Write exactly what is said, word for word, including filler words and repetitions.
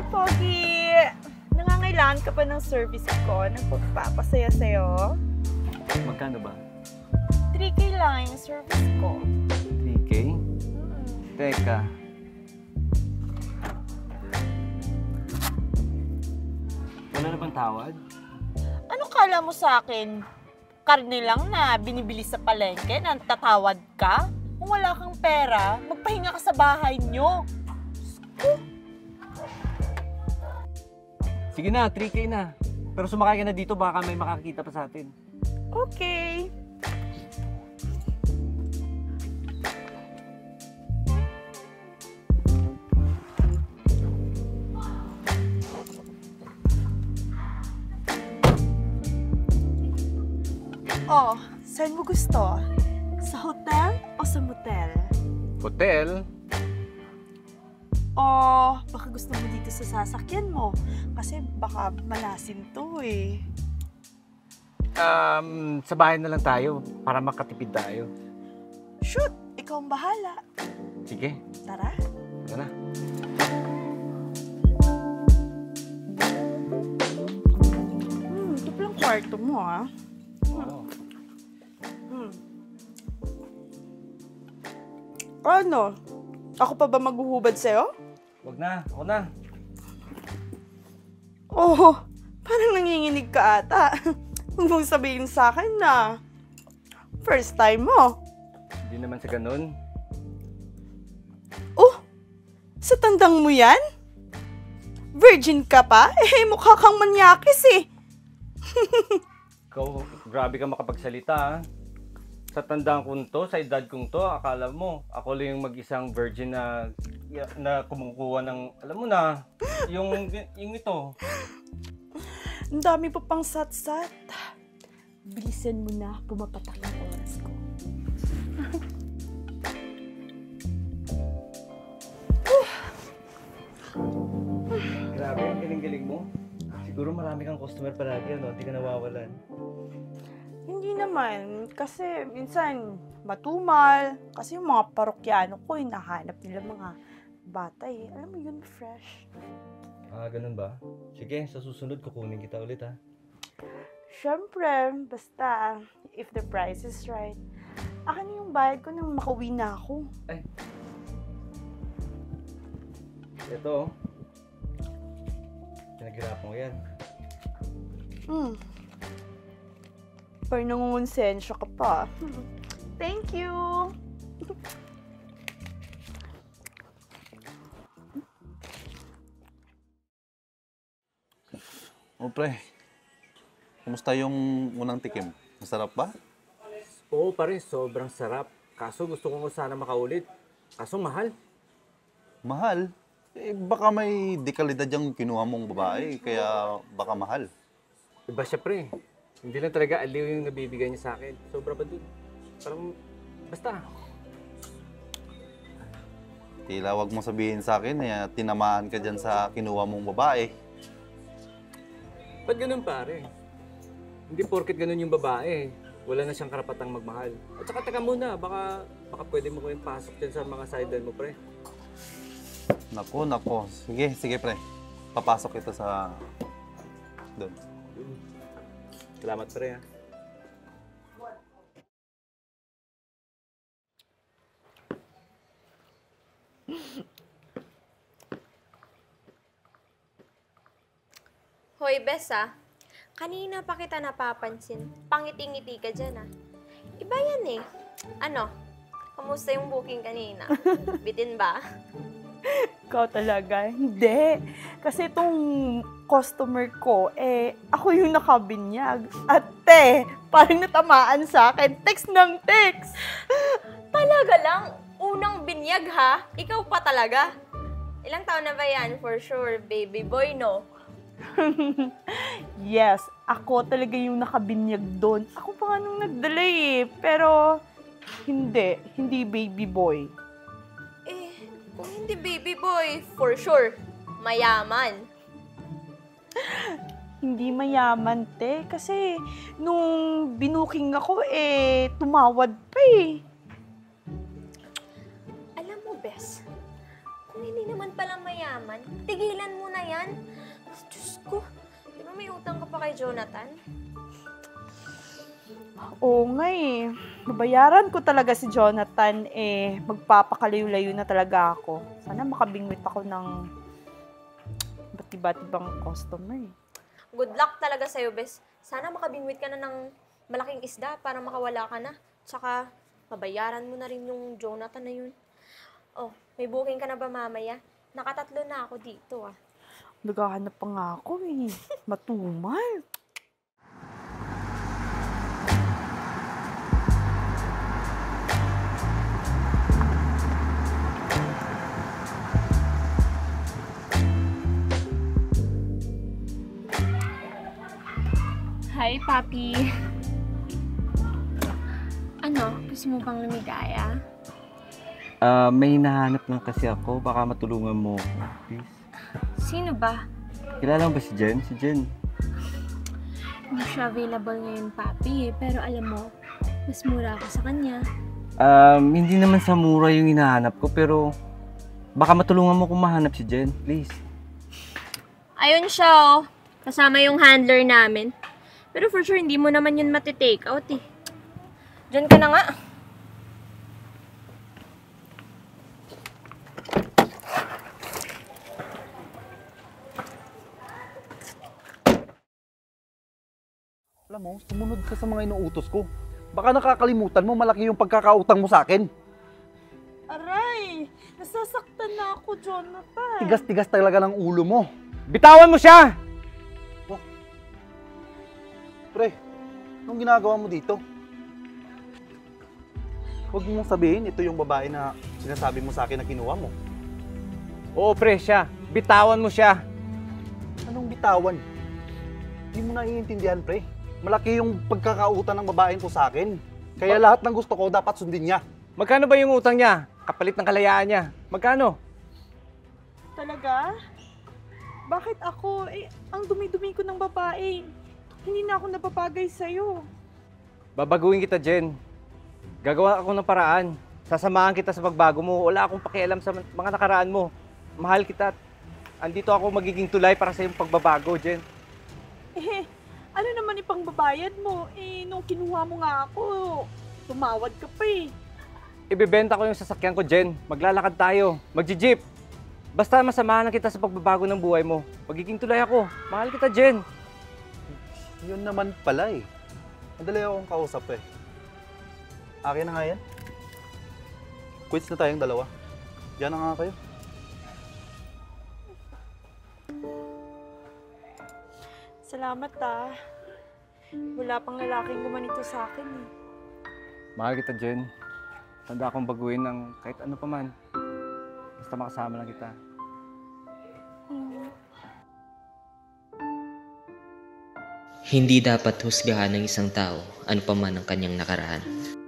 Hi, Pogi! Nangangailangan ka pa ng service ko na pagpapasaya sa'yo? Magkano ba? three K lang yung service ko. three K? Hmm. Teka. Wala na bang tawad? Ano kala mo sa akin? Karne lang na binibili sa palengke na tatawad ka? Kung wala kang pera, magpahinga ka sa bahay nyo. Sige na, three K na. Pero sumakay ka na dito, baka may makakita pa sa atin. Okay. Oh, saan mo gusto? Sa hotel o sa motel? Hotel? O baka gusto mo dito sa sasakyan mo? Kasi baka malasin to eh. Um, sa bahay na lang tayo para makatipid tayo. Shoot! Ikaw ang bahala. Sige, Tara. tara na. Hmm, ito palang kwarto mo ah. Oo. Hmm. Ano? Ako pa ba maghuhubad sa'yo? Wag na, ako na. Oo, parang nanginginig ka ata. Huwag mong sabihin sa akin na first time mo. Hindi naman sa ganun. Oh, sa tandang mo yan? Virgin ka pa? Eh, mukha kang manyakis eh. Ikaw, grabe ka makapagsalita ha. Sa tandaan kong to, sa edad kong to, akala mo, ako lang yung mag-isang virgin na na kumukuha ng, alam mo na, yung, yung ito. Ang dami pa pang sat-sat. Bilisan mo na, pumapatak ang oras ko. Grabe, ang galing-galing mo. Siguro marami kang customer palagi, ano? Hindi ka nawawalan. Hindi naman, kasi minsan matumal. Kasi yung mga parokyano ko, hinahanap nila mga bata eh. Alam mo yun, fresh. Ah, ganun ba? Sige, sa susunod kukunin kita ulit ha. Siyempre, basta if the price is right. Akin na yung bayad ko nang makauwi na ako. Ay. Ito. Pinaghirapan ko yan. Hmm. Pero nangungonsensya ka pa. Thank you! O pre, kumusta yung unang tikim? Masarap ba? Oo pare, sobrang sarap. Kaso gusto ko sana makaulit. Kaso mahal. Mahal? Eh, baka may dekalidad yung kinuha mong babae, kaya baka mahal. Iba siya pre. Hindi lang talaga aliw yung nabibigay niya sa akin. Sobra ba dun? Parang, basta. Tila wag mo sabihin sa akin na tinamaan ka dyan sa kinuha mong babae. Ba't ganun pare? Hindi porket ganun yung babae. Wala na siyang karapatang magmahal. At saka taga muna, baka, baka pwede mo ko yung pasok dyan sa mga sideline mo pre. Nako, nako. Sige, sige pre. Papasok ito sa... doon. Salamat pre ha. Hoy, Bes ah. Kanina pa kita napapansin. Pangiti-ngiti ka dyan ah. Iba yan eh. Ano? Kamusta yung booking kanina? Bitin ba? Ikaw talaga. Hindi. Kasi itong customer ko, eh, ako yung nakabinyag. Ate, parang natamaan sa akin. Text ng text. Talaga lang? Unang binyag ha? Ikaw pa talaga? Ilang taon na ba yan? For sure, baby boy, no? Yes, ako talaga yung nakabinyag doon. Ako pa nga nung nagdala eh. Pero, hindi. Hindi baby boy. Eh, kung hindi baby boy, for sure, mayaman. Hindi mayaman, te. Kasi, nung binuking ako, eh, tumawad pa eh. Alam mo, Bes, kung hindi naman pala mayaman, tigilan mo na yan? Diyos ko, di ba may utang ka pa kay Jonathan? Oo nga eh. Babayaran ko talaga si Jonathan, eh, magpapakalayo-layo na talaga ako. Sana makabingwit ako ng ba't iba't ibang customer eh. Good luck talaga sa'yo, bes. Sana makabingwit ka na ng malaking isda para makawala ka na. Tsaka, mabayaran mo na rin yung Jonathan na yun. Oh, may booking ka na ba mamaya? Nakatatlo na ako dito ah. Naghahanap pa nga ako eh. Matumal. Hi, Papi. Ano, gusto mo bang lumigaya? Ah, may nahanap lang kasi ako. Baka matulungan mo ako, please. Sino ba? Kilala mo ba si Jen? Si Jen. Hindi siya available ngayon, Papi. Pero alam mo, mas mura ako sa kanya. Um, hindi naman sa mura yung hinahanap ko, pero baka matulungan mo kung mahanap si Jen, please. Ayun siya, oh. Kasama yung handler namin. Pero for sure, hindi mo naman yun matitake out, eh. Diyan ka na nga. Alam mo, sumunod ka sa mga inuutos ko. Baka nakakalimutan mo, malaki yung pagkakautang mo sa akin. Aray! Nasasaktan na ako, Jonathan. Tigas-tigas talaga ng ulo mo. Bitawan mo siya! Pre, anong ginagawa mo dito? Huwag mong sabihin, ito yung babae na sinasabi mo sa akin na kinuha mo. Oo, pre, siya. Bitawan mo siya. Anong bitawan? Hindi mo naiintindihan, pre. Malaki yung pagkakautan ng babaeng ko sa akin. Kaya lahat ng gusto ko dapat sundin niya. Magkano ba yung utang niya? Kapalit ng kalayaan niya. Magkano? Talaga? Bakit ako? Eh, ang dumi-dumi ko ng babae. Hindi na ako napapagay sa'yo. Babaguhin kita, Jen. Gagawa ako ng paraan. Sasamahan kita sa pagbago mo. Wala akong pakialam sa mga nakaraan mo. Mahal kita. Andito ako magiging tulay para sa iyong pagbabago, Jen. Eh, ano naman ipang babayad mo? Eh, nung kinuha mo nga ako, tumawad ka pa eh. Ibebenta ko yung sasakyan ko, Jen. Maglalakad tayo. Magji-jeep. Basta masamahan na kita sa pagbabago ng buhay mo. Magiging tulay ako. Mahal kita, Jen. Yun naman pala eh. Madali akong kausap eh. Akin na nga yan. Quits na tayong dalawa. Diyan na nga kayo. Salamat ah. Wala pang lalaking gumanito sa akin eh. Mahal kita, Jen. Tanda akong baguhin ng kahit ano pa man. Basta makasama lang kita. Hindi dapat husgahan ng isang tao ano pa man ang kanyang nakaraan.